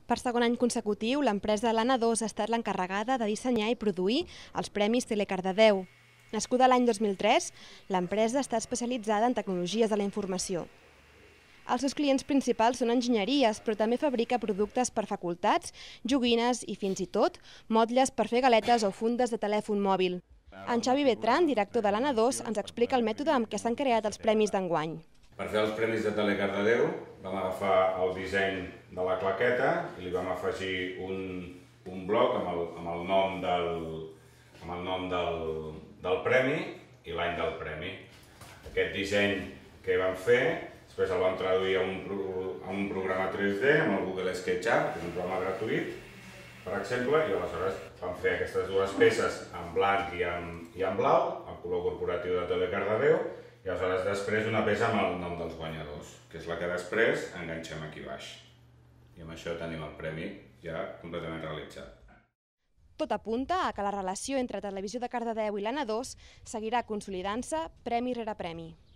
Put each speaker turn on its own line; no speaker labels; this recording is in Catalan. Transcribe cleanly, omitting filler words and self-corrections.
Per segon any consecutiu, l'empresa l'Anna 2 ha estat l'encarregada de dissenyar i produir els Premis Telecardedeu. Nascuda l'any 2003, l'empresa està especialitzada en tecnologies de la informació. Els seus clients principals són enginyeries, però també fabrica productes per facultats, joguines i fins i tot motlles per fer galetes o fundes de telèfon mòbil. En Xavi Betran, director de l'Anna 2, ens explica el mètode amb què s'han creat els premis d'enguany.
Per fer els Premis de Telecardedeu vam agafar el disseny de la claqueta i li vam afegir un bloc amb el nom del premi i l'any del premi. Aquest disseny que vam fer, després el vam traduir a un programa 3D amb el Google SketchUp, que és un programa gratuït, per exemple, i aleshores vam fer aquestes dues peces en blanc i en blau, el color corporatiu de Telecardedeu, i aleshores després una peça amb el nom dels guanyadors, que és la que després enganxem aquí baix. I amb això tenim el premi ja completament realitzat.
Tot apunta a que la relació entre Televisió de Cardedeu i l'Anna 2 seguirà consolidant-se premi rere premi.